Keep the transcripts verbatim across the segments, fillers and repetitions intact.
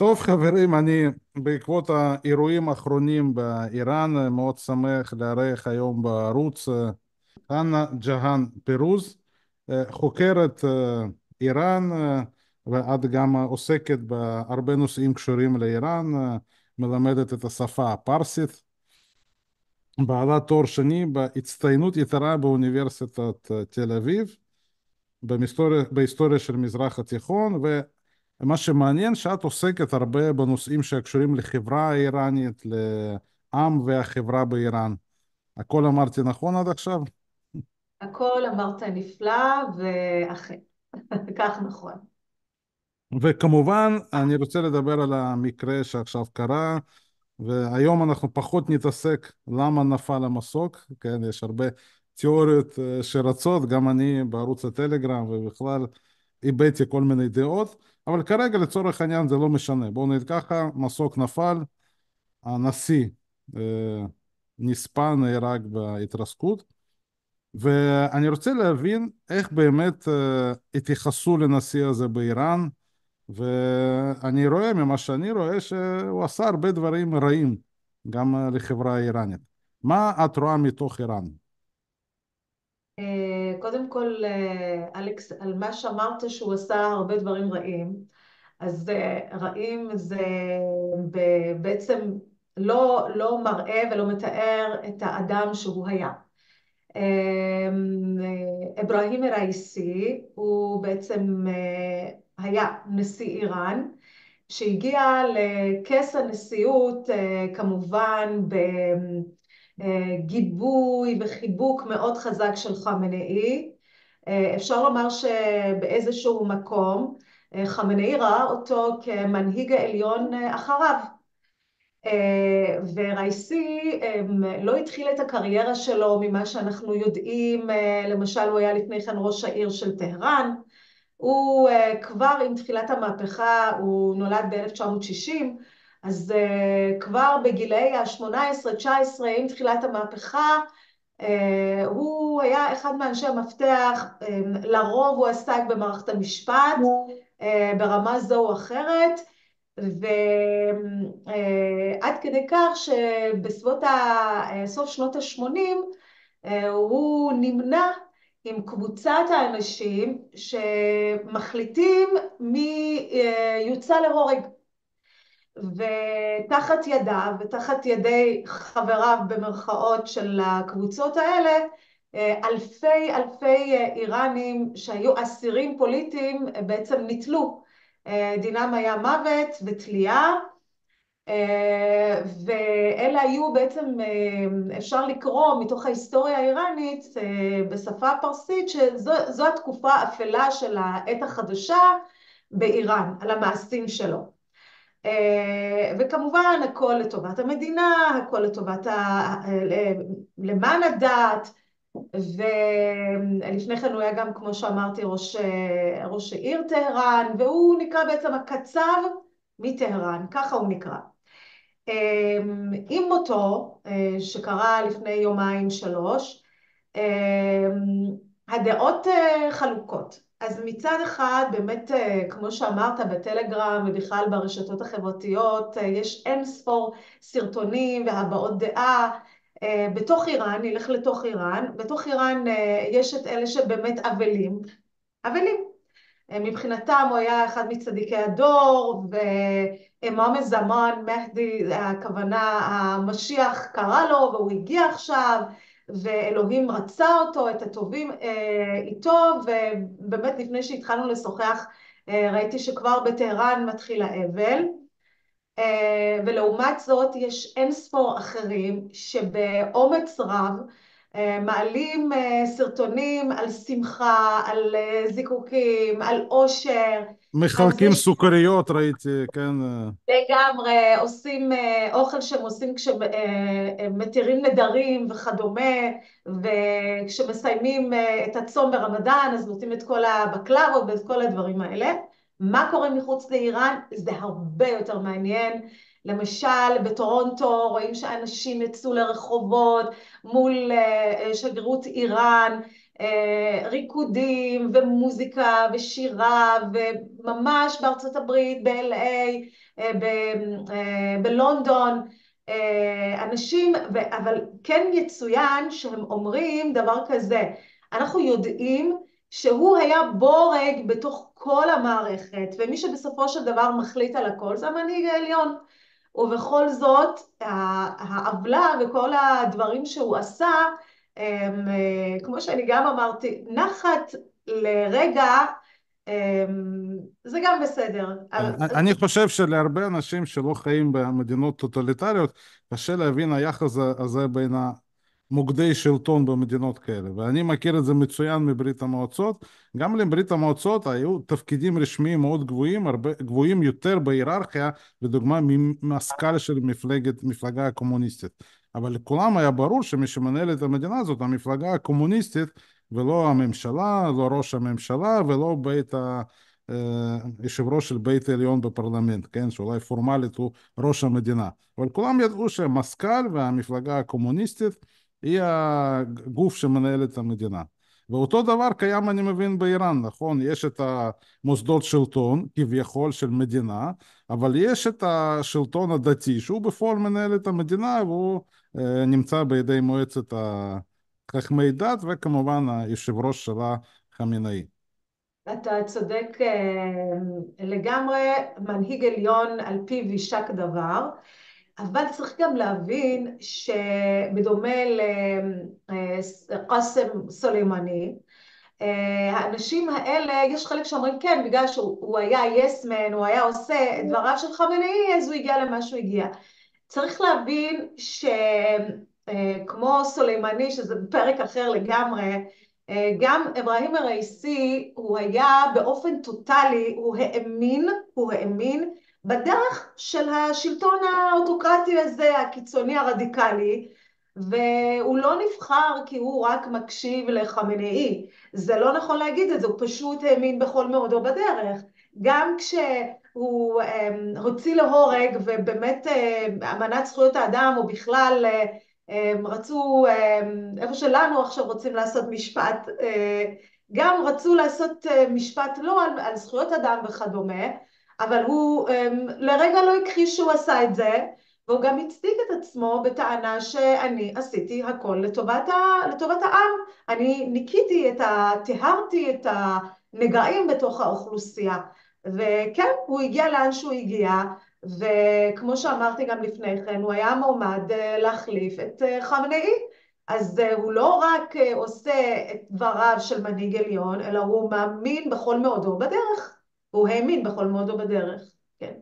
טוב חברים, אני בעקבות האירועים האחרונים באיראן מאוד שמח לארח היום בערוץ אה, חנה ג'האן פירוז, אה, חוקרת אה, איראן, אה, ואת גם עוסקת בהרבה נושאים קשורים לאיראן, אה, מלמדת את השפה הפרסית, בעלת תואר שני בהצטיינות יתרה באוניברסיטת אה, תל אביב, בהיסטוריה, בהיסטוריה של מזרח התיכון, ומה שמעניין שאת עוסקת הרבה בנושאים שקשורים לחברה האיראנית, לעם והחברה באיראן. הכל אמרתי נכון עד עכשיו? הכל אמרת נפלא, ואכן, כך נכון. וכמובן, אני רוצה לדבר על המקרה שעכשיו קרה, והיום אנחנו פחות נתעסק למה נפל המסוק, כן, יש הרבה תיאוריות אה, שרצות, גם אני בערוץ הטלגרם ובכלל הבאתי כל מיני דעות, אבל כרגע לצורך העניין זה לא משנה. בואו נגיד ככה, מסוק נפל, הנשיא אה, נספה, נהרג בהתרסקות, ואני רוצה להבין איך באמת אה, התייחסו לנשיא הזה באיראן, ואני רואה, ממה שאני רואה, שהוא עשה הרבה דברים רעים, גם אה, לחברה האיראנית. מה את רואה מתוך איראן? אה, קודם כל, אה, אלכס, על מה שאמרת שהוא עשה הרבה דברים רעים, אז אה, רעים זה ב- בעצם לא, לא מראה ולא מתאר את האדם שהוא היה. אה, אברהים אל-ראיסי הוא בעצם אה, היה נשיא איראן, שהגיע לכס הנשיאות אה, כמובן בגיבוי וחיבוק מאוד חזק של חמינאי. אה, אפשר לומר שבאיזשהו מקום אה, חמינאי ראה אותו כמנהיג העליון אה, אחריו. אה, וראיסי אה, לא התחיל את הקריירה שלו ממה שאנחנו יודעים, אה, למשל הוא היה לפני כן ראש העיר של טהרן, הוא uh, כבר עם תחילת המהפכה, הוא נולד ב-אלף תשע מאות שישים, אז uh, כבר בגילאי ה-שמונה עשרה תשע עשרה עם תחילת המהפכה, uh, הוא היה אחד מאנשי המפתח, uh, לרוב הוא עסק במערכת המשפט, uh, ברמה זו או אחרת, ועד כדי כך שבסביבות ה- סוף שנות ה-שמונים, הוא נמנה עם קבוצת האנשים שמחליטים מי יוצא להורג. ותחת ידיו ותחת ידי חבריו במרכאות של הקבוצות האלה, אלפי אלפי איראנים שהיו אסירים פוליטיים בעצם נתלו. דינם היה מוות ותלייה, ואלה היו בעצם, אפשר לקרוא מתוך ההיסטוריה האיראנית בשפה הפרסית, שזו התקופה האפלה של העת החדשה באיראן, על המעשים שלו. וכמובן הכל לטובת המדינה, הכל לטובת, ה... למען הדת, ולפני כן הוא היה גם, כמו שאמרתי, ראש, ראש העיר טהרן, והוא נקרא בעצם הקצב מטהרן, ככה הוא נקרא. עם מותו, שקרה לפני יומיים שלוש, הדעות חלוקות. אז מצד אחד, באמת, כמו שאמרת, בטלגרם ובכלל ברשתות החברתיות, יש אין ספור סרטונים והבעות דעה. בתוך איראן, נלך לתוך איראן, בתוך איראן יש את אלה שבאמת אבלים, אבלים. מבחינתם הוא היה אחד מצדיקי הדור, ומועמד זמן, מהדי, הכוונה, המשיח קרא לו, והוא הגיע עכשיו, ואלוהים רצה אותו, את הטובים איתו, ובאמת לפני שהתחלנו לשוחח, ראיתי שכבר בטהרן מתחיל האבל, ולעומת זאת יש אין ספור אחרים שבאומץ רב מעלים סרטונים על שמחה, על זיקוקים, על עושר, על זה מחלקים סוכריות, ראיתי, כן. אה, לגמרי, עושים אוכל שהם עושים כשמתירים נדרים וכדומה, וכשמסיימים את הצום ברמדאן, אז נותנים את כל הבקלרות ואת כל הדברים האלה. מה קורה מחוץ לאיראן? זה הרבה יותר מעניין. למשל, בטורונטו רואים שאנשים יצאו לרחובות מול שגרירות איראן, ריקודים ומוזיקה ושירה, וממש בארצות הברית, ב-אל איי, בלונדון, אנשים, אבל כן יצוין שהם אומרים דבר כזה, אנחנו יודעים שהוא היה בורג בתוך כל המערכת, ומי שבסופו של דבר מחליט על הכל זה המנהיג העליון. ובכל זאת, העוולה וכל הדברים שהוא עשה, הם, כמו שאני גם אמרתי, נחת לרגע, זה גם בסדר. אני חושב שלהרבה אנשים שלא חיים במדינות טוטליטריות, קשה להבין היחס הזה בין מוקדי שלטון במדינות כאלה. ואני מכיר את זה מצוין מברית המועצות. גם לברית המועצות היו תפקידים רשמיים מאוד גבוהים, הרבה, גבוהים יותר בהיררכיה, לדוגמה ממזכ"ל של מפלגת, מפלגה הקומוניסטית. אבל לכולם היה ברור שמי שמנהל את המדינה הזאת, המפלגה הקומוניסטית, ולא הממשלה, לא ראש הממשלה, ולא בית ה... יושב ראש של בית העליון בפרלמנט, כן, שאולי פורמלית הוא ראש המדינה. אבל כולם ידעו שהמזכ"ל והמפלגה הקומוניסטית היא הגוף שמנהל את המדינה. ואותו דבר קיים, אני מבין, באיראן, נכון? יש את המוסדות שלטון, כביכול של מדינה, אבל יש את השלטון הדתי, שהוא בפועל מנהל את המדינה, והוא אה, נמצא בידי מועצת חכמי דת, וכמובן היושב ראש שלה חמינאי. אתה צודק לגמרי, מנהיג עליון על פיו יישק דבר, אבל צריך גם להבין שבדומה לקאסם סולימני, האנשים האלה, יש חלק שאומרים כן, בגלל שהוא היה יסמן, הוא היה עושה את דבריו של חמינאי, אז הוא הגיע למה שהוא הגיע. צריך להבין שכמו סולימני, שזה פרק אחר לגמרי, גם אברהים א-ראיסי, הוא היה באופן טוטלי, הוא האמין, הוא האמין בדרך של השלטון האוטוקרטי הזה, הקיצוני הרדיקלי, והוא לא נבחר כי הוא רק מקשיב לחמינאי. זה לא נכון להגיד את זה, הוא פשוט האמין בכל מאודו בדרך. גם כשהוא הוציא להורג, ובאמת אמנת זכויות האדם, או בכלל רצו, איפה שלנו עכשיו רוצים לעשות משפט, גם רצו לעשות משפט לא על, על זכויות אדם וכדומה, אבל הוא לרגע לא הכחיש שהוא עשה את זה, והוא גם הצדיק את עצמו בטענה שאני עשיתי הכל לטובת, ה, לטובת העם. אני ניקיתי את ה... טהרתי את הנגעים בתוך האוכלוסייה. וכן, הוא הגיע לאן שהוא הגיע, וכמו שאמרתי גם לפני כן, הוא היה מועמד להחליף את חמינאי. אז הוא לא רק עושה את דבריו של מנהיג עליון, אלא הוא מאמין בכל מאודו בדרך. הוא האמין בכל מאודו בדרך, כן.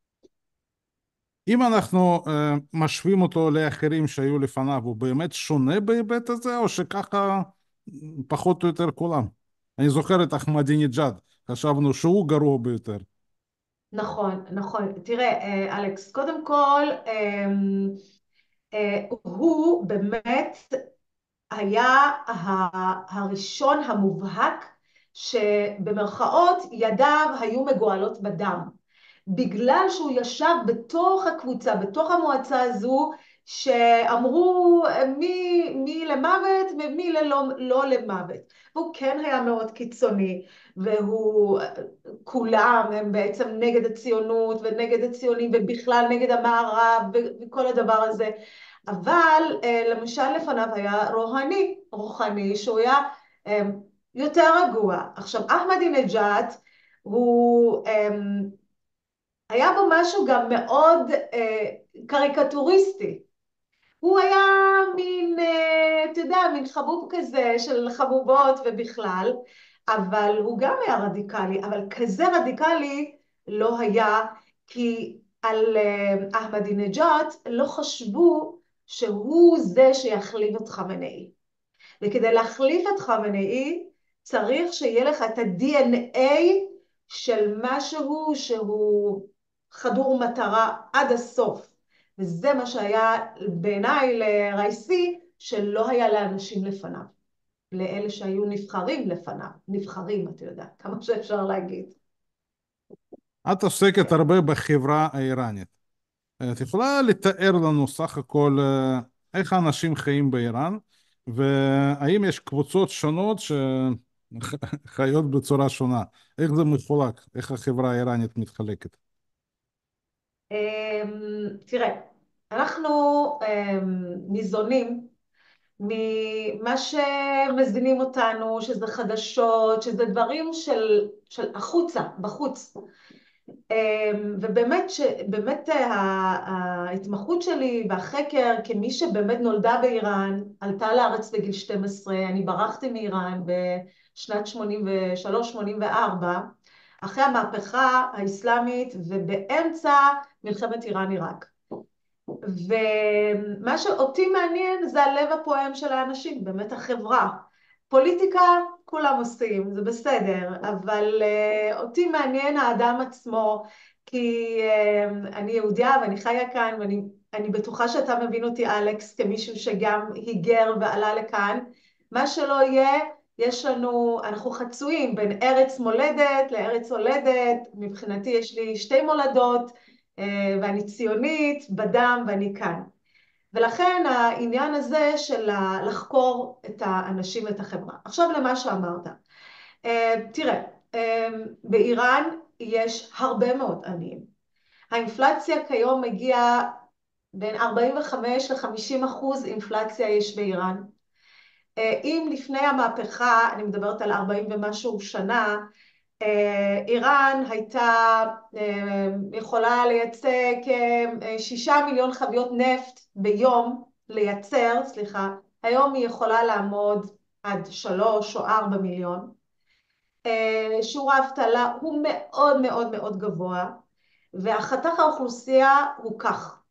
אם אנחנו uh, משווים אותו לאחרים שהיו לפניו, הוא באמת שונה בהיבט הזה, או שככה פחות או יותר כולם? אני זוכר את אחמדינג'אד, חשבנו שהוא גרוע ביותר. נכון, נכון. תראה, אלכס, קודם כל, הוא באמת היה הראשון המובהק שבמרכאות ידיו היו מגואלות בדם. בגלל שהוא ישב בתוך הקבוצה, בתוך המועצה הזו, שאמרו מי, מי למוות ומי ללא, לא למוות. והוא כן היה מאוד קיצוני, והוא, כולם הם בעצם נגד הציונות ונגד הציונים ובכלל נגד המערב וכל הדבר הזה. אבל למשל לפניו היה רוהני, רוחני, שהוא היה יותר רגוע. עכשיו, אחמדינג'אד הוא... היה בו משהו גם מאוד אה, קריקטוריסטי. הוא היה מין, אה, אתה יודע, מין חבוב כזה של חבובות ובכלל, אבל הוא גם היה רדיקלי, אבל כזה רדיקלי לא היה, כי על אה, אחמדינג'אד לא חשבו שהוא זה שיחליף את חמינאי. וכדי להחליף את חמינאי צריך שיהיה לך את ה-די אן איי של משהו שהוא חדור מטרה עד הסוף. וזה מה שהיה בעיניי לרייסי, שלא היה לאנשים לפניו. לאלה שהיו נבחרים לפניו. נבחרים, אתה יודע, כמה שאפשר להגיד. את עוסקת כן. הרבה בחברה האיראנית. את יכולה לתאר לנו סך הכל איך האנשים חיים באיראן, והאם יש קבוצות שונות שחיות בצורה שונה? איך זה מחולק? איך החברה האיראנית מתחלקת? אמ, תראה, אנחנו אמ, ניזונים ממה שמזינים אותנו, שזה חדשות, שזה דברים של, של החוצה, בחוץ. אמ, ובאמת, ש, באמת ה- ההתמחות שלי והחקר, כמי שבאמת נולדה באיראן, עלתה לארץ בגיל שתים עשרה, אני ברחתי מאיראן בשנת שמונים ושלוש שמונים וארבע, אחרי המהפכה האסלאמית ובאמצע מלחמת איראן-עיראק. ומה שאותי מעניין זה הלב הפועם של האנשים, באמת החברה. פוליטיקה כולם עושים, זה בסדר, אבל uh, אותי מעניין האדם עצמו, כי uh, אני יהודיה ואני חיה כאן, ואני אני בטוחה שאתה מבין אותי, אלכס, כמישהו שגם היגר ועלה לכאן. מה שלא יהיה, יש לנו, אנחנו חצויים בין ארץ מולדת לארץ הולדת, מבחינתי יש לי שתי מולדות, ואני ציונית בדם ואני כאן. ולכן העניין הזה של לחקור את האנשים ואת החברה. עכשיו למה שאמרת. תראה, באיראן יש הרבה מאוד עניים. האינפלציה כיום מגיעה בין ארבעים וחמש ל-חמישים אחוז אינפלציה יש באיראן. אם לפני המהפכה, אני מדברת על ארבעים ומשהו שנה, איראן הייתה יכולה לייצא כשישה מיליון חביות נפט ביום, לייצר, סליחה, היום היא יכולה לעמוד עד שלוש או ארבע מיליון. שיעור האבטלה הוא מאוד מאוד מאוד גבוה, והחתך האוכלוסייה הוא כך.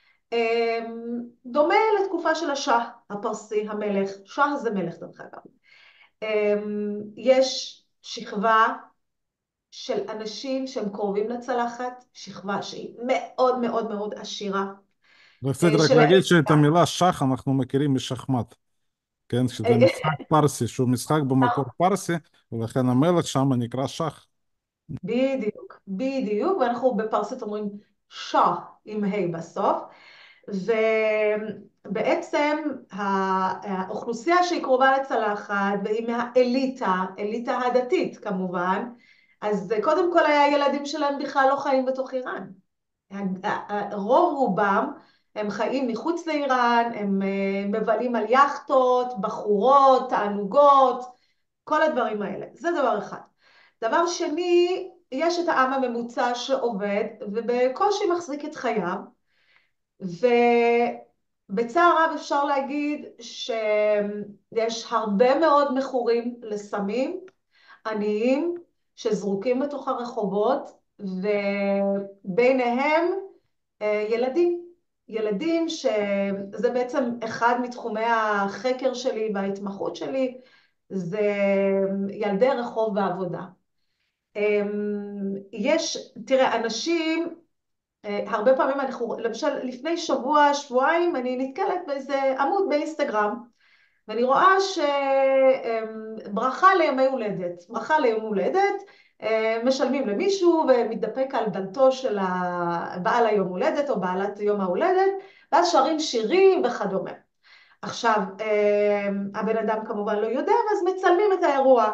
דומה לתקופה של השאה הפרסי, המלך, שאה זה מלך דרך אגב. יש שכבה של אנשים שהם קרובים לצלחת, שכבה שהיא מאוד מאוד מאוד עשירה. רציתי רק שלהם, להגיד שאת המילה שח אנחנו מכירים משחמט, כן? שזה משחק פרסי, שהוא משחק במקור פרסי, ולכן המלך שם נקרא שח. בדיוק, בדיוק, ואנחנו בפרסית אומרים שאה עם ה' בסוף, ובעצם האוכלוסייה שהיא קרובה לצלחת, והיא מהאליטה, אליטה הדתית כמובן, אז קודם כל הילדים שלהם בכלל לא חיים בתוך איראן. רוב רובם הם חיים מחוץ לאיראן, הם מבלים על יאכטות, בחורות, תענוגות, כל הדברים האלה. זה דבר אחד. דבר שני, יש את העם הממוצע שעובד ובקושי מחזיק את חייו, ובצער רב אפשר להגיד שיש הרבה מאוד מכורים לסמים, עניים, שזרוקים בתוך הרחובות, וביניהם ילדים. ילדים שזה בעצם אחד מתחומי החקר שלי וההתמחות שלי, זה ילדי רחוב בעבודה. יש, תראה, אנשים, הרבה פעמים אנחנו, למשל לפני שבוע, שבועיים, אני נתקלת באיזה עמוד באינסטגרם, ואני רואה שברכה לימי הולדת, ברכה ליום הולדת, משלמים למישהו ומתדפק על דלתו של בעל היום הולדת או בעלת יום ההולדת, ואז שרים שירים וכדומה. עכשיו, הבן אדם כמובן לא יודע, אז מצלמים את האירוע.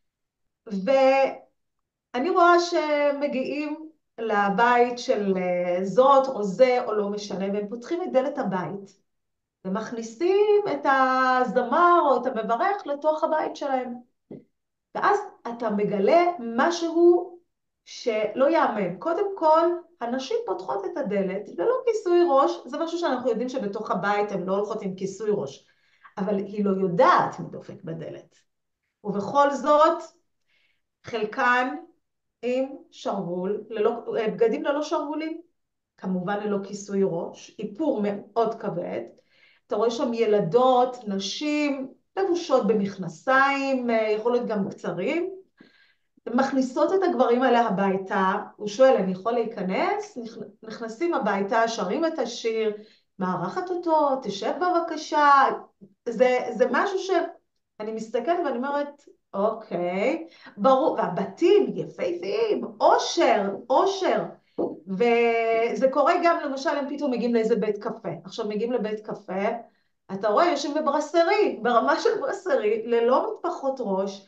ואני רואה שמגיעים לבית של זאת או זה או לא משנה, והם פותחים את דלת הבית, ומכניסים את הזמר או את המברך לתוך הבית שלהם. ואז אתה מגלה משהו שלא יאמן. קודם כל, הנשים פותחות את הדלת ללא כיסוי ראש, זה משהו שאנחנו יודעים שבתוך הבית הן לא הולכות עם כיסוי ראש, אבל היא לא יודעת מי דופק בדלת. ובכל זאת, חלקן עם שרוול, ללא, בגדים ללא שרוולים, כמובן ללא כיסוי ראש, איפור מאוד כבד. אתה רואה שם ילדות, נשים, לבושות במכנסיים, יכול להיות גם קצרים, מכניסות את הגברים האלה הביתה, הוא שואל, אני יכול להיכנס? נכנסים הביתה, שרים את השיר, מערכת אותו, תשב בבקשה, זה, זה משהו שאני מסתכלת ואני אומרת, אוקיי, ברור, והבתים יפהפיים, אושר, אושר, וזה קורה גם, למשל, הם פתאום מגיעים לאיזה בית קפה. עכשיו מגיעים לבית קפה, אתה רואה, יושבים בברסרי, ברמה של ברסרי, ללא מטפחות ראש,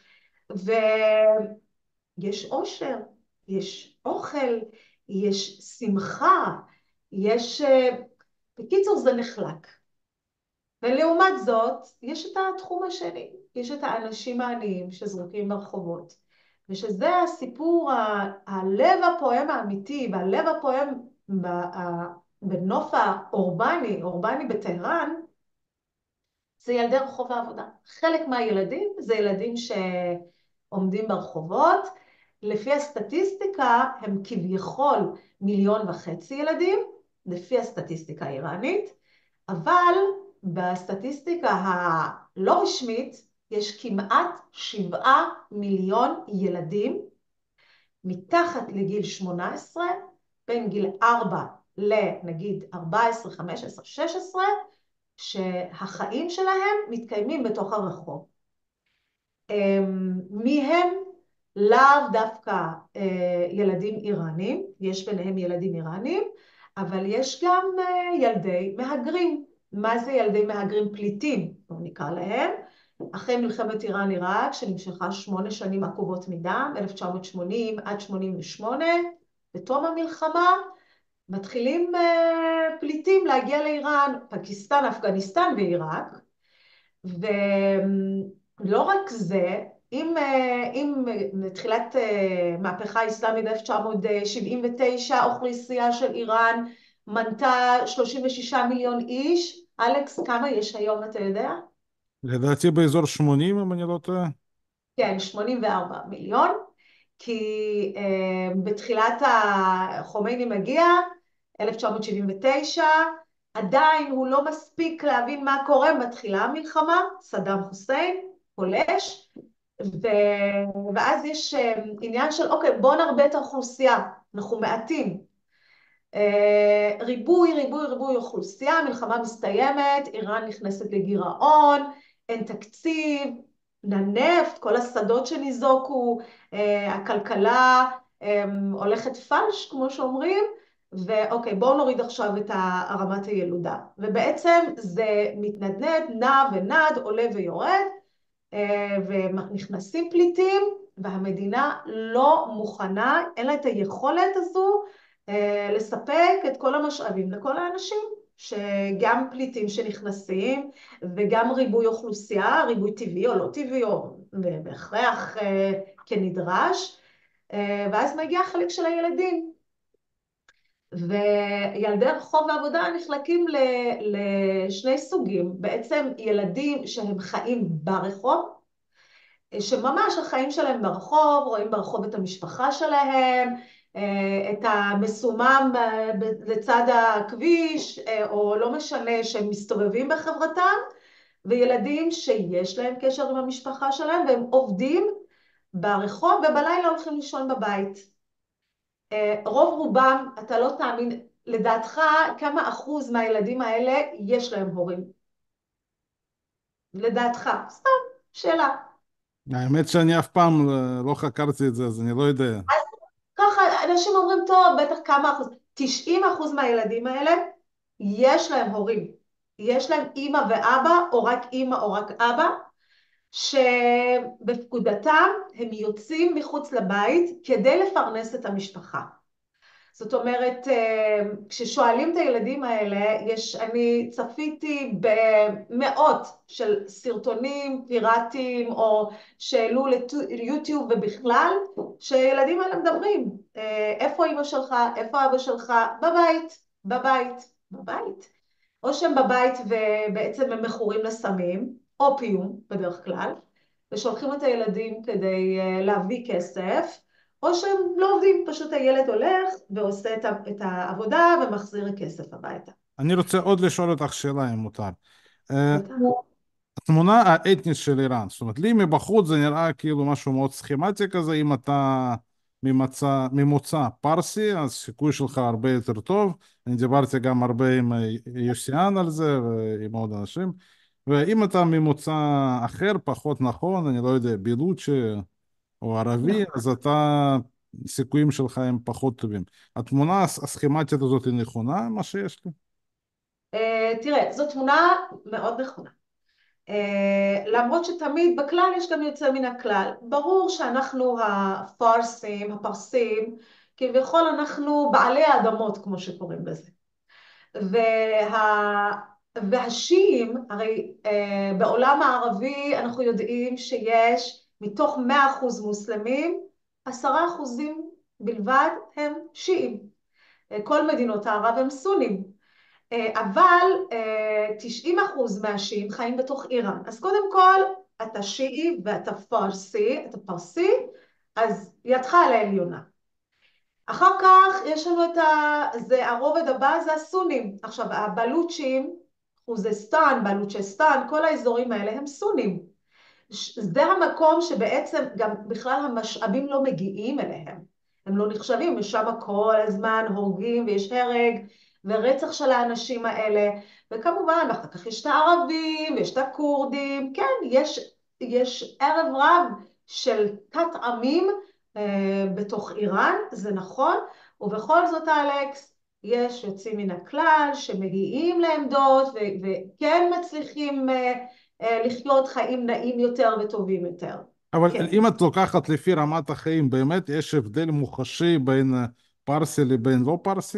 ויש אושר, יש אוכל, יש שמחה, יש... אה, בקיצור, זה נחלק. ולעומת זאת, יש את התחום השני, יש את האנשים העניים שזרוקים ברחובות, ושזה הסיפור, ה- הלב הפועם האמיתי, והלב הפועם ב- ה- בנוף האורבני, אורבני בטהרן, זה ילדי רחוב העבודה. חלק מהילדים זה ילדים שעומדים ברחובות, לפי הסטטיסטיקה הם כביכול מיליון וחצי ילדים, לפי הסטטיסטיקה האיראנית, אבל בסטטיסטיקה הלא רשמית יש כמעט שבעה מיליון ילדים מתחת לגיל שמונה עשרה, בין גיל ארבע לנגיד ארבע עשרה, חמש עשרה, שש עשרה, שהחיים שלהם מתקיימים בתוך הרחוב. מי הם? לאו דווקא ילדים איראנים, יש ביניהם ילדים איראנים, אבל יש גם ילדי מהגרים. מה זה ילדי מהגרים? פליטים, בואו נקרא להם. אחרי מלחמת איראן-עיראק, שנמשכה שמונה שנים עקובות מדם, אלף תשע מאות שמונים עד שמונים ושמונה, בתום המלחמה, מתחילים פליטים להגיע לאיראן, פקיסטן, אפגניסטן ועיראק, ולא רק זה, עם, עם תחילת מהפכה האסלאמית אלף תשע מאות שבעים ותשע, האוכלוסייה של איראן מנתה שלושים ושישה מיליון איש. אלכס, כמה יש היום, אתה יודע? לדעתי באזור שמונים, אם אני לא טועה. כן, שמונים וארבעה מיליון, כי uh, בתחילת החומייני מגיע, אלף תשע מאות שבעים ותשע, עדיין הוא לא מספיק להבין מה קורה, מתחילה המלחמה, סדאם חוסיין, פולש, ו... ואז יש uh, עניין של, אוקיי, בואו נרבה את האוכלוסייה, אנחנו מעטים. Uh, ריבוי, ריבוי, ריבוי אוכלוסייה, מלחמה מסתיימת, איראן נכנסת לגירעון, אין תקציב, לנפט, כל השדות שניזוקו, הכלכלה הולכת פלש, כמו שאומרים, ואוקיי, בואו נוריד עכשיו את רמת הילודה. ובעצם זה מתנדנד, נע ונד, עולה ויורד, ונכנסים פליטים, והמדינה לא מוכנה, אין לה את היכולת הזו, לספק את כל המשאבים לכל האנשים. שגם פליטים שנכנסים, וגם ריבוי אוכלוסייה, ריבוי טבעי או לא טבעי, או בהכרח כנדרש, ואז מגיע החלק של הילדים. וילדי רחוב העבודה נחלקים לשני סוגים, בעצם ילדים שהם חיים ברחוב, שממש החיים שלהם ברחוב, רואים ברחוב את המשפחה שלהם, את המסומם לצד הכביש, או לא משנה שהם מסתובבים בחברתם, וילדים שיש להם קשר עם המשפחה שלהם, והם עובדים ברחוב, ובלילה הולכים לישון בבית. רוב רובם, אתה לא תאמין, לדעתך, כמה אחוז מהילדים האלה יש להם הורים? לדעתך, סתם, שאלה. האמת שאני אף פעם לא לא חקרתי את זה, אז אני לא יודע. ככה, אנשים אומרים, טוב, בטח כמה אחוז. תשעים אחוז מהילדים האלה, יש להם הורים. יש להם אימא ואבא, או רק אימא או רק אבא, שבפקודתם הם יוצאים מחוץ לבית כדי לפרנס את המשפחה. זאת אומרת, כששואלים את הילדים האלה, יש, אני צפיתי במאות של סרטונים פיראטיים או שהעלו ליוטיוב ובכלל, שילדים האלה מדברים, איפה אמא שלך, איפה אבא שלך, בבית, בבית, בבית. או שהם בבית ובעצם הם מכורים לסמים, אופיום בדרך כלל, ושולחים את הילדים כדי להביא כסף, או שהם לא עובדים, פשוט הילד הולך ועושה את העבודה ומחזיר הכסף הביתה. אני רוצה עוד לשאול אותך שאלה, אם מותר. אה, בטח. התמונה האתנית של איראן, זאת אומרת, לי מבחוץ זה נראה כאילו משהו מאוד סכמטי כזה, אם אתה ממצא, ממוצא פרסי, אז סיכוי שלך הרבה יותר טוב. אני דיברתי גם הרבה עם אה, יוסיאן על זה ועם עוד אנשים. ואם אתה ממוצא אחר, פחות נכון, אני לא יודע, בילוצ'י או ערבי, נכון. אז אתה, הסיכויים שלך הם פחות טובים. התמונה הס- הסכמטית הזאת היא נכונה, מה שיש לי? אה, תראה, זו תמונה מאוד נכונה. אה, למרות שתמיד בכלל יש גם יוצא מן הכלל. ברור שאנחנו הפרסים, הפרסים, כביכול אנחנו בעלי האדמות, כמו שקוראים לזה. וה... והשיעים, הרי אה, בעולם הערבי אנחנו יודעים שיש מתוך מאה אחוז מוסלמים, עשרה אחוזים בלבד הם שיעים. אה, כל מדינות הערב הם סונים. אה, אבל אה, תשעים אחוז מהשיעים חיים בתוך איראן. אז קודם כל, אתה שיעי ואתה פרסי, אתה פרסי, אז ידך על העליונה. אחר כך יש לנו את ה... זה הרובד הבא, זה הסונים. עכשיו, הבלוצ'ים, חוזסטן, בלוצ'סטן, כל האזורים האלה הם סונים. זה המקום שבעצם גם בכלל המשאבים לא מגיעים אליהם. הם לא נחשבים, ושם כל הזמן הורגים ויש הרג ורצח של האנשים האלה. וכמובן, אחר כך יש את הערבים ויש את הכורדים. כן, יש, יש ערב רב של תת עמים אה, בתוך איראן, זה נכון, ובכל זאת, אלכס, יש יוצאים מן הכלל שמגיעים לעמדות ו- וכן מצליחים אה, אה, לחיות חיים נעים יותר וטובים יותר. אבל כן, אם את לוקחת לפי רמת החיים, באמת יש הבדל מוחשי בין אה, פרסי לבין לא פרסי?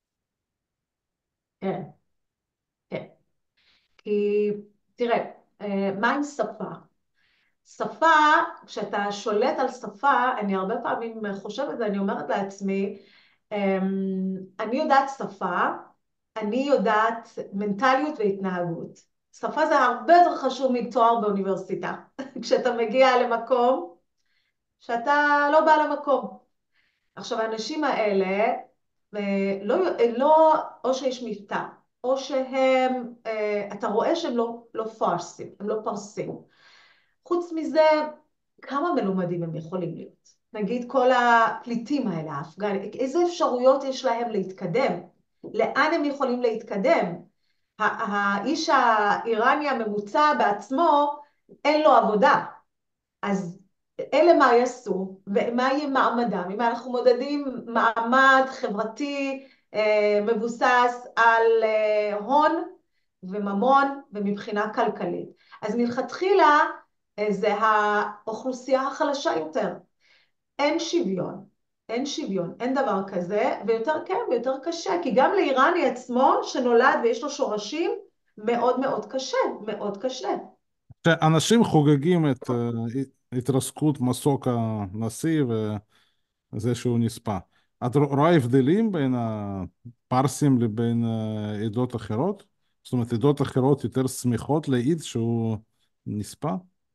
כן, כן. כי תראה, אה, מה עם שפה? שפה, כשאתה שולט על שפה, אני הרבה פעמים חושבת ואני אומרת לעצמי, אמ, אני יודעת שפה, אני יודעת מנטליות והתנהגות. שפה זה הרבה יותר חשוב מתואר באוניברסיטה. כשאתה מגיע למקום שאתה לא בא למקום. עכשיו, האנשים האלה, אה, לא, לא, או שיש מבטא, או שהם, אה, אתה רואה שהם לא, לא פרסים, הם לא פרסים. חוץ מזה, כמה מלומדים הם יכולים להיות? נגיד כל הפליטים האלה, האפגנים, איזה אפשרויות יש להם להתקדם? לאן הם יכולים להתקדם? האיש האיראני הממוצע בעצמו, אין לו עבודה. אז אלה מה יעשו, ומה יהיה מעמדם, אם אנחנו מודדים מעמד חברתי אה, מבוסס על אה, הון וממון ומבחינה כלכלית. אז מלכתחילה אה, זה האוכלוסייה החלשה יותר. אין שוויון, אין שוויון, אין דבר כזה, ויותר כן ויותר קשה, כי גם לאיראני עצמו שנולד ויש לו שורשים, מאוד מאוד קשה, מאוד קשה. שאנשים חוגגים את אה, התרסקות מסוק הנשיא וזה שהוא נספה. את רואה הבדלים בין הפרסים לבין אה, עדות אחרות? זאת אומרת, עדות אחרות יותר שמחות להעיד שהוא נספה?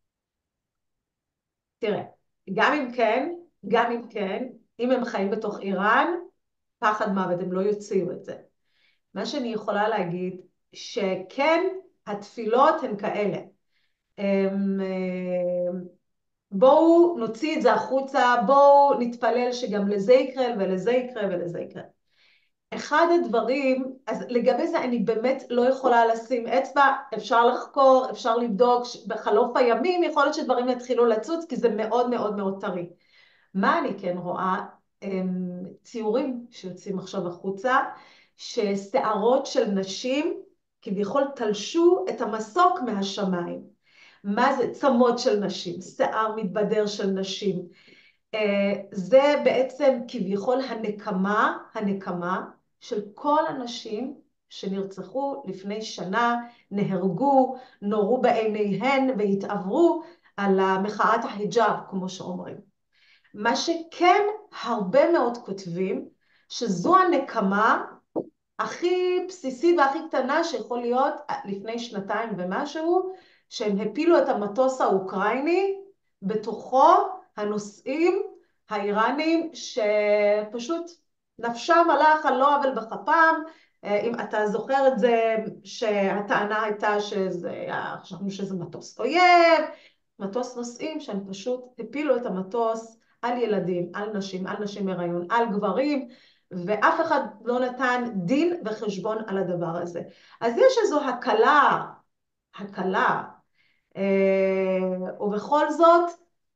תראה, גם אם כן, גם אם כן, אם הם חיים בתוך איראן, פחד מוות, הם לא יוציאו את זה. מה שאני יכולה להגיד, שכן, התפילות הן כאלה. הם, אה, בואו נוציא את זה החוצה, בואו נתפלל שגם לזה יקרה ולזה יקרה ולזה יקרה. אחד הדברים, אז לגבי זה אני באמת לא יכולה לשים אצבע, אפשר לחקור, אפשר לבדוק, בחלוף הימים יכול להיות שדברים יתחילו לצוץ, כי זה מאוד מאוד מאוד טרי. מה אני כן רואה? ציורים שיוצאים עכשיו החוצה, ששערות של נשים כביכול תלשו את המסוק מהשמיים. מה זה? צמות של נשים, שיער מתבדר של נשים. זה בעצם כביכול הנקמה, הנקמה של כל הנשים שנרצחו לפני שנה, נהרגו, נורו בעיניהן והתעברו על המחאת החיג'אב, כמו שאומרים. מה שכן הרבה מאוד כותבים, שזו הנקמה הכי בסיסית והכי קטנה שיכול להיות לפני שנתיים ומשהו, שהם הפילו את המטוס האוקראיני, בתוכו הנוסעים האיראנים שפשוט נפשם הלך על לא עוול בכפם. אם אתה זוכר את זה, שהטענה הייתה שזה, חשבנו שזה מטוס אויב, מטוס נוסעים שהם פשוט הפילו את המטוס על ילדים, על נשים, על נשים הריון, על גברים, ואף אחד לא נתן דין וחשבון על הדבר הזה. אז יש איזו הקלה, הקלה, ובכל זאת,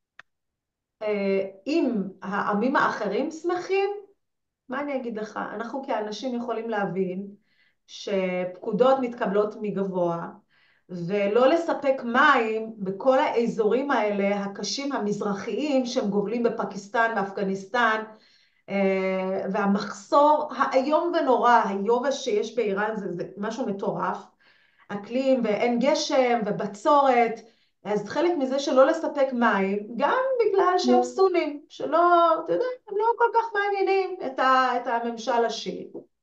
אם העמים האחרים שמחים, מה אני אגיד לך? אנחנו כאנשים יכולים להבין שפקודות מתקבלות מגבוה, ולא לספק מים בכל האזורים האלה הקשים המזרחיים שהם גובלים בפקיסטן ואפגניסטן, והמחסור האיום ונורא, היובש שיש באיראן זה, זה משהו מטורף, אקלים ואין גשם ובצורת, אז חלק מזה שלא לספק מים, גם בגלל שהם סונים, שלא, אתה יודע, הם לא כל כך מעניינים את, ה, את הממשל השיעי.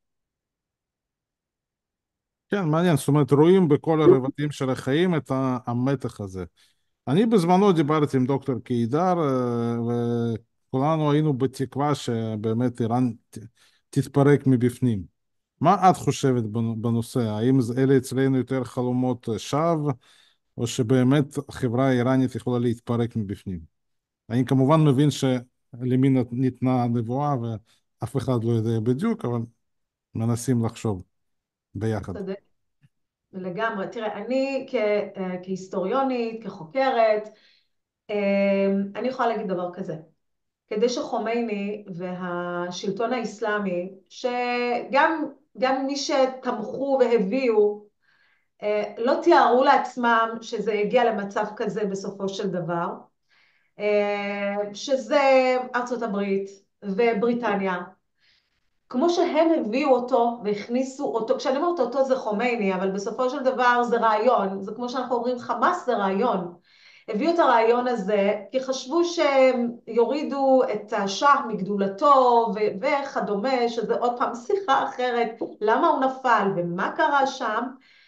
כן, מעניין, זאת אומרת, רואים בכל הרבדים של החיים את ה- המתח הזה. אני בזמנו דיברתי עם דוקטור קידר, אה, וכולנו היינו בתקווה שבאמת איראן ת- תתפרק מבפנים. מה את חושבת בנ- בנושא? האם זה- אלה אצלנו יותר חלומות שווא, או שבאמת החברה האיראנית יכולה להתפרק מבפנים? אני כמובן מבין שלמי נת- ניתנה הנבואה ואף אחד לא יודע בדיוק, אבל מנסים לחשוב ביחד. צודק, לגמרי. תראה, אני כ, אה, כהיסטוריונית, כחוקרת, אה, אני יכולה להגיד דבר כזה. כדי שחומייני והשלטון האסלאמי, שגם גם מי שתמכו והביאו, אה, לא תיארו לעצמם שזה יגיע למצב כזה בסופו של דבר, אה, שזה ארצות הברית ובריטניה, כמו שהם הביאו אותו והכניסו אותו, כשאני אומרת אותו זה חומייני, אבל בסופו של דבר זה רעיון, זה כמו שאנחנו אומרים חמאס זה רעיון. הביאו את הרעיון הזה כי חשבו שהם יורידו את השאה מגדולתו ו- וכדומה, שזה עוד פעם שיחה אחרת, למה הוא נפל ומה קרה שם,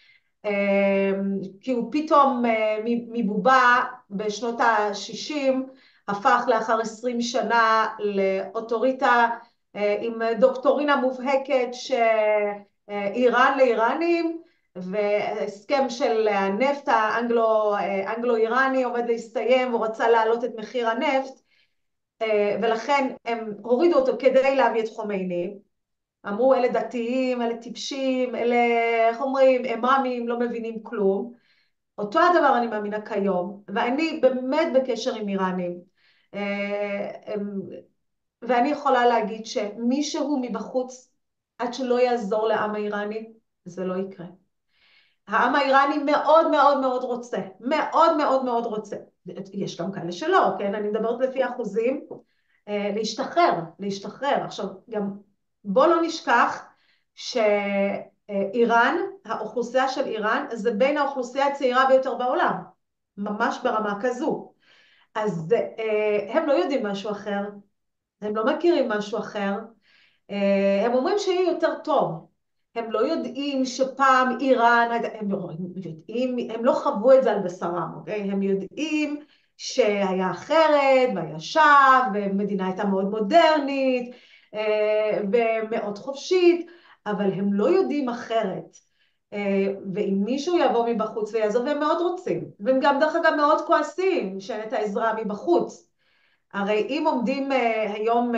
כי הוא פתאום מבובה בשנות ה-שישים, הפך לאחר עשרים שנה לאוטוריטה עם דוקטורינה מובהקת שאיראן לאיראנים, והסכם של הנפט האנגלו, האנגלו-איראני עומד להסתיים, והוא רצה להעלות את מחיר הנפט, ולכן הם הורידו אותו כדי להביא את חומייני. אמרו אלה דתיים, אלה טיפשים, אלה, איך אומרים, אמאמים, לא מבינים כלום. אותו הדבר אני מאמינה כיום, ואני באמת בקשר עם איראנים. ואני יכולה להגיד שמישהו מבחוץ, עד שלא יעזור לעם האיראני, זה לא יקרה. העם האיראני מאוד מאוד מאוד רוצה, מאוד מאוד מאוד רוצה. יש גם כאלה שלא, כן? אני מדברת לפי אחוזים, להשתחרר, להשתחרר. עכשיו, גם בוא לא נשכח שאיראן, האוכלוסייה של איראן, זה בין האוכלוסייה הצעירה ביותר בעולם, ממש ברמה כזו. אז הם לא יודעים משהו אחר, הם לא מכירים משהו אחר, הם אומרים שיהיה יותר טוב. הם לא יודעים שפעם איראן, הם לא יודעים, הם לא חוו את זה על בשרם, אוקיי? הם יודעים שהיה אחרת, והיה שם, ומדינה הייתה מאוד מודרנית, ומאוד חופשית, אבל הם לא יודעים אחרת. ואם מישהו יבוא מבחוץ ויעזוב, הם מאוד רוצים. והם גם דרך אגב מאוד כועסים שאין את העזרה מבחוץ. הרי אם עומדים היום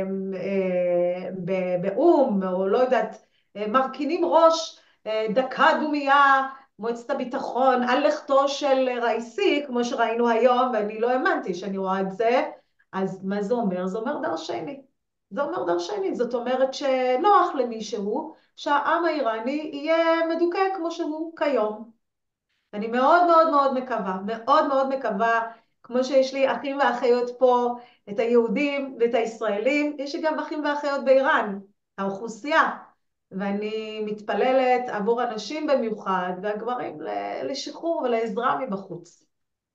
באום, או לא יודעת, מרכינים ראש דקה דומייה, מועצת הביטחון, על לכתו של ראיסי, כמו שראינו היום, ואני לא האמנתי שאני רואה את זה, אז מה זה אומר? זה אומר דרשני. זה אומר דרשני, זאת אומרת שנוח למישהו שהעם האיראני יהיה מדוכא כמו שהוא כיום. אני מאוד מאוד מאוד מקווה, מאוד מאוד מקווה, כמו שיש לי אחים ואחיות פה, את היהודים ואת הישראלים, יש לי גם אחים ואחיות באיראן, האוכלוסייה, ואני מתפללת עבור הנשים במיוחד, והגברים לשחרור ולעזרה מבחוץ.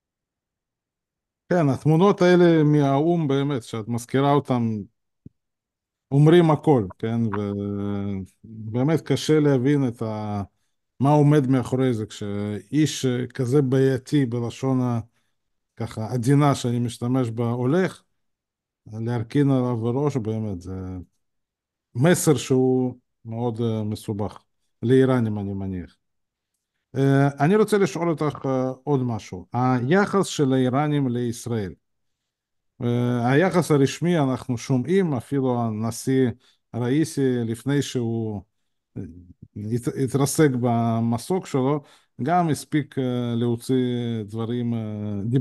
כן, התמונות האלה מהאו"ם באמת, שאת מזכירה אותן, אומרים הכל, כן? ובאמת קשה להבין את ה... מה עומד מאחורי זה, כשאיש כזה בעייתי בלשון ה... ככה עדינה שאני משתמש בה הולך, להרכין עליו בראש, באמת, זה מסר שהוא מאוד אה, מסובך. לאיראנים, אני מניח. אה, אני רוצה לשאול אותך אה, עוד משהו. היחס של האיראנים לישראל. אה, היחס הרשמי, אנחנו שומעים, אפילו הנשיא ראיסי, לפני שהוא אה, הת- התרסק במסוק שלו, גם הספיק אה, להוציא דברים, אה, דיב...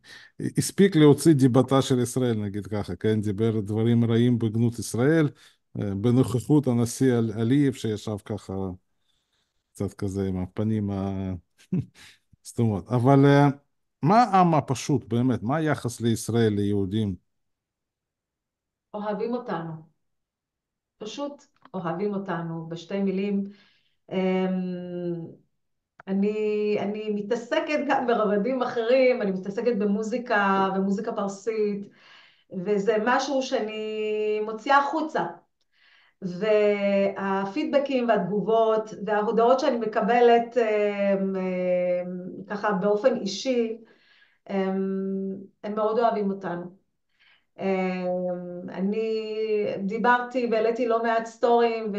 הספיק להוציא דיבתה של ישראל, נגיד ככה, כן? דיבר דברים רעים בגנות ישראל, אה, בנוכחות הנשיא אליף, שישב ככה קצת כזה עם הפנים הסתומות. אבל אה, מה העם הפשוט, באמת? מה היחס לישראל, ליהודים? אוהבים אותנו, פשוט אוהבים אותנו, בשתי מילים. אמ, אני, אני מתעסקת גם ברבדים אחרים, אני מתעסקת במוזיקה, במוזיקה פרסית, וזה משהו שאני מוציאה החוצה. והפידבקים והתגובות וההודעות שאני מקבלת הם, הם, ככה באופן אישי, הם, הם מאוד אוהבים אותנו. אמ, אני דיברתי והעליתי לא מעט סטורים,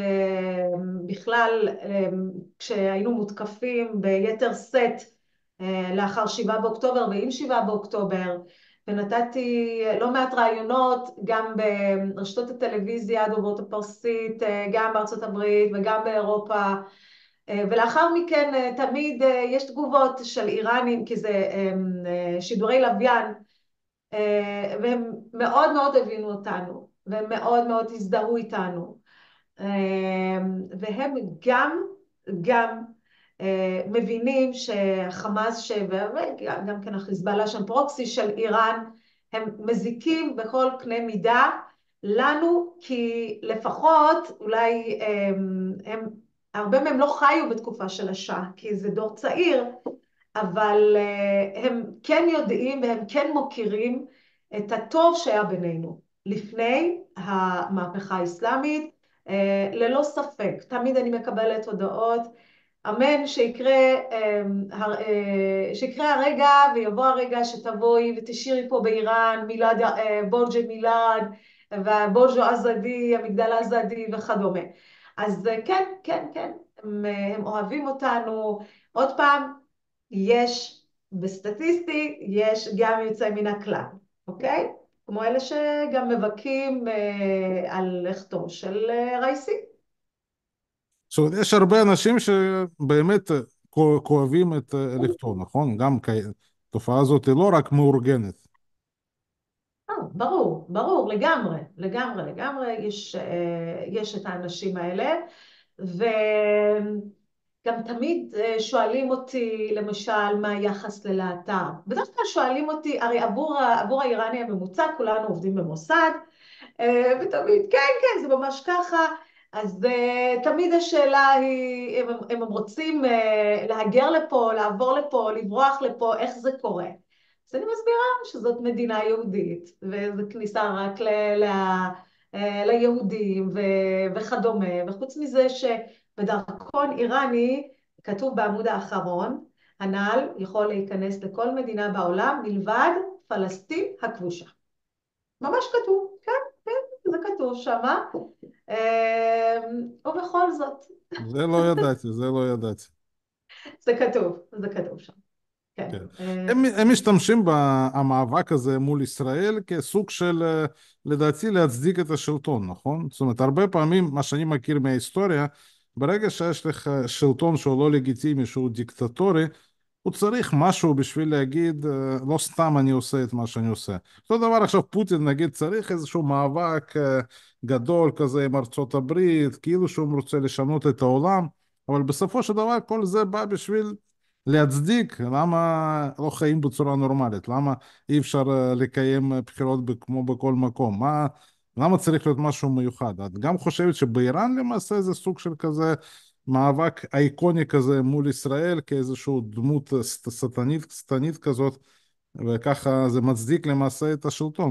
ובכלל אמ, כשהיינו מותקפים ביתר שאת אה, לאחר שבעה באוקטובר ועם שבעה באוקטובר, ונתתי לא מעט רעיונות גם ברשתות הטלוויזיה דוברות הפרסית, אה, גם בארצות הברית וגם באירופה, אה, ולאחר מכן אה, תמיד אה, יש תגובות של איראנים, כי זה אמ, אה, שידורי לוויין, אה, והם מאוד מאוד הבינו אותנו, והם מאוד מאוד הזדהו איתנו. אה, והם גם, גם אה, מבינים שהחמאס, ש- וגם גם כן החיזבאללה שם פרוקסי של איראן, הם מזיקים בכל קנה מידה לנו, כי לפחות אולי הם, הם, הרבה מהם לא חיו בתקופה של השאה, כי זה דור צעיר, אבל אה, הם כן יודעים והם כן מוכירים את הטוב שהיה בינינו לפני המהפכה האסלאמית, אה, ללא ספק. תמיד אני מקבלת הודעות, אמן שיקרה, אה, אה, שיקרה הרגע ויבוא הרגע שתבואי ותשאירי פה באיראן מילד, אה, בורג'ה מילד ובורג'ו אזדי, המגדל האזדי וכדומה. אז אה, כן, כן, כן, הם, אה, הם אוהבים אותנו. עוד פעם, יש, בסטטיסטי, יש גם יוצא מן הכלל, אוקיי? כמו אלה שגם מבכים אה, על לכתו של אה, רייסי. זאת אומרת, יש הרבה אנשים שבאמת אה, כו- כואבים את אה, לכתו, נכון? גם כ- התופעה הזאת היא לא רק מאורגנת. אה, ברור, ברור, לגמרי, לגמרי, לגמרי, יש, אה, יש את האנשים האלה, וגם תמיד אה, שואלים אותי, למשל, מה היחס ללהט"ב. בדרך כלל שואלים אותי, הרי עבור, ה- עבור האיראני הממוצע, כולנו עובדים במוסד, אה, ותמיד, כן, כן, זה ממש ככה. אז uh, תמיד השאלה היא, אם הם, אם הם רוצים uh, להגר לפה, לעבור לפה, לברוח לפה, איך זה קורה? אז אני מסבירה שזאת מדינה יהודית, וזו כניסה רק ל, ל, uh, ליהודים ו, וכדומה, וחוץ מזה שבדרכון איראני, כתוב בעמוד האחרון, הנ"ל יכול להיכנס לכל מדינה בעולם מלבד פלסטין הכבושה. ממש כתוב, כן, כן, זה כתוב שמה. אמ, ובכל זאת, זה לא ידעתי, זה לא ידעתי. זה כתוב, זה כתוב שם, כן. כן. אה, הם, הם משתמשים במאבק הזה מול ישראל כסוג של, אה, לדעתי, להצדיק את השלטון, נכון? זאת אומרת, הרבה פעמים, מה שאני מכיר מההיסטוריה, ברגע שיש לך שלטון שהוא לא לגיטימי, שהוא דיקטטורי, הוא צריך משהו בשביל להגיד, אה, לא סתם אני עושה את מה שאני עושה. אותו דבר עכשיו פוטין, נגיד, צריך איזשהו מאבק אה, גדול כזה עם ארצות הברית, כאילו שהוא רוצה לשנות את העולם, אבל בסופו של דבר כל זה בא בשביל להצדיק למה לא חיים בצורה נורמלית, למה אי אפשר אה, לקיים אה, בחירות ב- כמו בכל מקום, מה, למה צריך להיות משהו מיוחד? את גם חושבת שבאיראן למעשה זה סוג של כזה מאבק אייקוני כזה מול ישראל כאיזושהי דמות ס- שטנית, שטנית כזאת, וככה זה מצדיק למעשה את השלטון.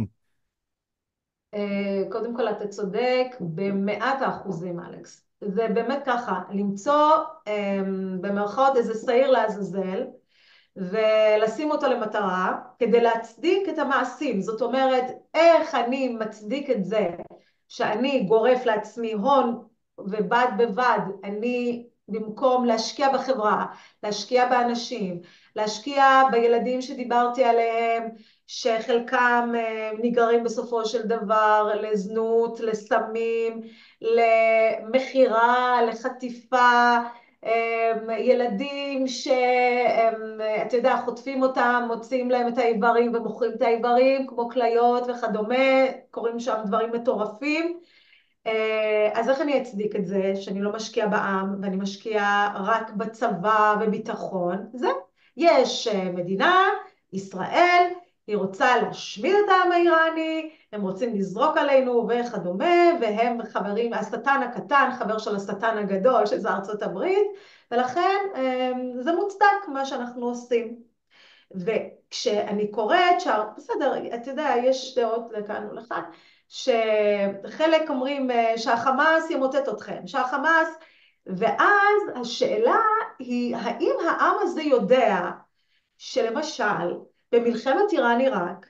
אה, קודם כל אתה צודק במאת האחוזים, אלכס. זה באמת ככה, למצוא אמ, במרכאות איזה שעיר לעזאזל, ולשים אותו למטרה כדי להצדיק את המעשים. זאת אומרת, איך אני מצדיק את זה שאני גורף לעצמי הון, ובד בבד אני במקום להשקיע בחברה, להשקיע באנשים, להשקיע בילדים שדיברתי עליהם, שחלקם אה, נגררים בסופו של דבר לזנות, לסמים, למכירה, לחטיפה, ילדים שאתה יודע, חוטפים אותם, מוציאים להם את האיברים ומוכרים את האיברים כמו כליות וכדומה, קוראים שם דברים מטורפים. אז איך אני אצדיק את זה שאני לא משקיע בעם ואני משקיע רק בצבא וביטחון? זה, יש מדינה, ישראל, היא רוצה להשמיד את העם האיראני, הם רוצים לזרוק עלינו וכדומה, והם חברים, השטן הקטן, חבר של השטן הגדול, שזה ארצות הברית, ולכן זה מוצדק מה שאנחנו עושים. וכשאני קוראת, שה... בסדר, אתה יודע, יש דעות לכאן ולכאן, שחלק אומרים שהחמאס ימוטט אתכם, שהחמאס, ואז השאלה היא, האם העם הזה יודע שלמשל, במלחמת איראן-עיראק,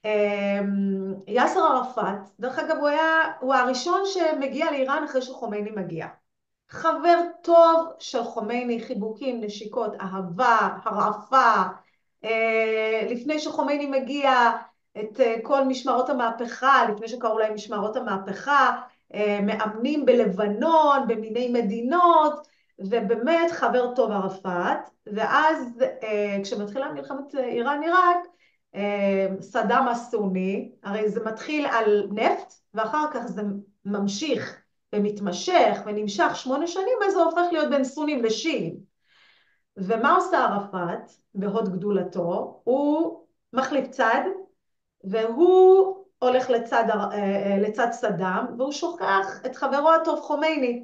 יאסר ערפאת, דרך אגב, הוא היה, הוא הראשון שמגיע לאיראן אחרי שחומייני מגיע. חבר טוב של חומייני, חיבוקים, נשיקות, אהבה, הרעפה, לפני שחומייני מגיע, את כל משמרות המהפכה, לפני שקראו להם משמרות המהפכה, מאמנים בלבנון, במיני מדינות, ובאמת חבר טוב ערפאת, ואז כשמתחילה מלחמת איראן-עיראק, סדאם הסוני, הרי זה מתחיל על נפט, ואחר כך זה ממשיך ומתמשך ונמשך שמונה שנים, אז זה הופך להיות בין סונים לשיעים. ומה עושה ערפאת בהוד גדולתו? הוא מחליף צד, והוא הולך לצד, לצד סדאם, והוא שוכח את חברו הטוב חומייני.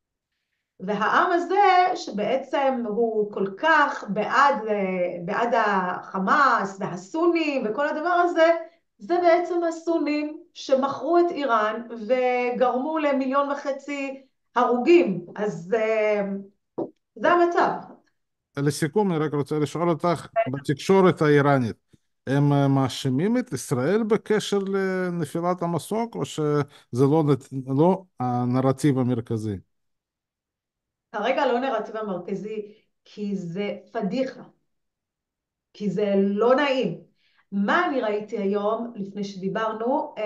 והעם הזה, שבעצם הוא כל כך בעד, בעד החמאס והסונים וכל הדבר הזה, זה בעצם הסונים שמכרו את איראן וגרמו למיליון וחצי הרוגים. אז זה המצב. לסיכום, אני רק רוצה לשאול אותך, בתקשורת האיראנית, הם מאשימים את ישראל בקשר לנפילת המסוק, או שזה לא, לא הנרטיב המרכזי? כרגע לא נרטיב המרכזי, כי זה פדיחה, כי זה לא נעים. מה אני ראיתי היום, לפני שדיברנו?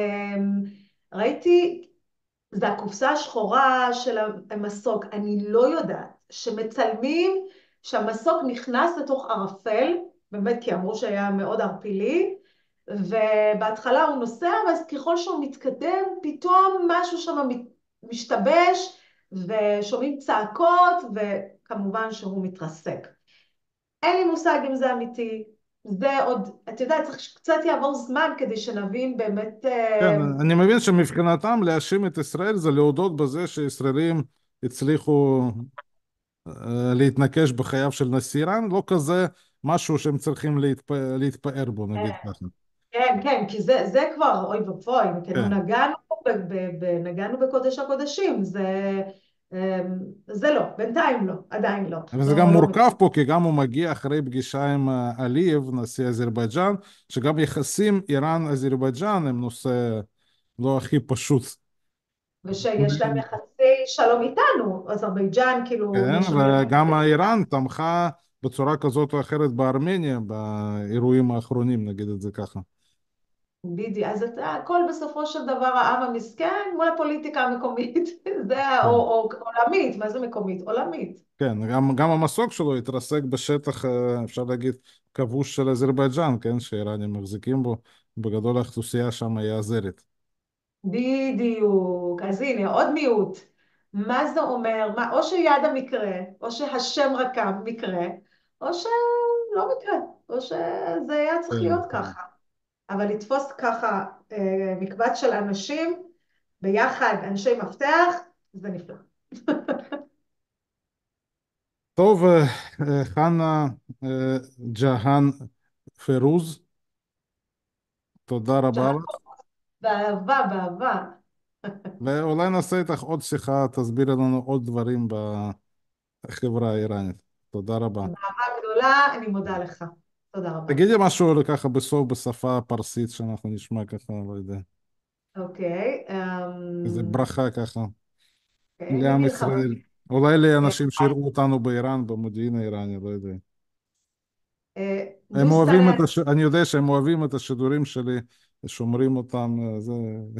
ראיתי, זה הקופסה השחורה של המסוק, אני לא יודעת, שמצלמים שהמסוק נכנס לתוך ערפל, באמת כי אמרו שהיה מאוד ערפילי, ובהתחלה הוא נוסע, ואז ככל שהוא מתקדם, פתאום משהו שם משתבש, ושומעים צעקות, וכמובן שהוא מתרסק. אין לי מושג אם זה אמיתי, זה עוד, אתה יודע, צריך שקצת יעבור זמן כדי שנבין באמת... כן, אני מבין שמבחינתם להאשים את ישראל זה להודות בזה שישראלים הצליחו להתנקש בחייו של נשיא איראן, לא כזה משהו שהם צריכים להתפ... להתפאר בו, נגיד ככה. כן, כן, כי זה, זה כבר, אוי ואבוי, כאילו כן. נגענו, ב, ב, ב, נגענו בקודש הקודשים, זה, זה לא, בינתיים לא, עדיין לא. אבל זה גם לא, לא... מורכב פה, כי גם הוא מגיע אחרי פגישה עם עליב, נשיא אזרבייג'אן, שגם יחסים איראן-אזרבייג'אן הם נושא לא הכי פשוט. ושיש להם יחסי שלום איתנו, אזרבייג'אן כאילו כן, נשמר. וגם איראן תמכה בצורה כזאת או אחרת בארמניה, באירועים האחרונים, נגיד את זה ככה. בדיוק, אז אתה, הכל בסופו של דבר העם המסכן מול הפוליטיקה המקומית, זה, או, כן, או עולמית, מה זה מקומית? עולמית. כן, גם, גם המסוק שלו התרסק בשטח, אה, אפשר להגיד, כבוש של אזרבייג'אן, כן, שאיראנים מחזיקים בו, בגדול האוכלוסייה שם היא אזרית. בדיוק, אז הנה עוד מיעוט. מה זה אומר? מה, או שיד המקרה, או שהשם רקם מקרה, או שלא מקרה, או שזה היה צריך כן, להיות כן. ככה. אבל לתפוס ככה אה, מקבץ של אנשים ביחד, אנשי מפתח, זה נפלא. טוב, אה, אה, חנה אה, ג'האן פירוז, תודה רבה לך, באהבה, באהבה. ואולי נעשה איתך עוד שיחה, תסבירי לנו עוד דברים בחברה האיראנית. תודה רבה. באהבה גדולה, אני מודה לך. תודה רבה. תגידי משהו ככה בסוף בשפה הפרסית שאנחנו נשמע ככה, לא יודע, אוקיי. איזה אמ, ברכה ככה אוקיי, אני לעם אגיד לך. ישראל. אולי לאנשים שיראו אותנו באיראן, במודיעין האיראני, לא יודע. הם אוהבים את דוסטנה, הש... אני יודע שהם אוהבים את השידורים שלי, שומרים אותם, זה...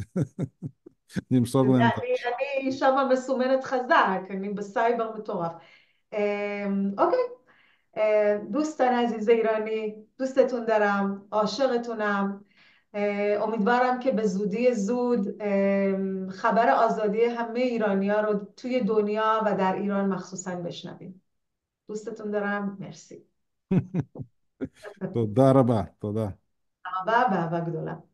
נמסור להם את אני, אני שמה מסומנת חזק, אני בסייבר מטורף. אמ, אוקיי, אה, دوستان عزیز ایرانی دوستتون دارم عاشقتونم امیدوارم که به زودی زود خبر آزادی همه ایرانی‌ها رو توی دنیا و در ایران مخصوصا بشنویم. دوستتون دارم. مرسی. תודה רבה, תודה. תודה רבה ואהבה גדולה.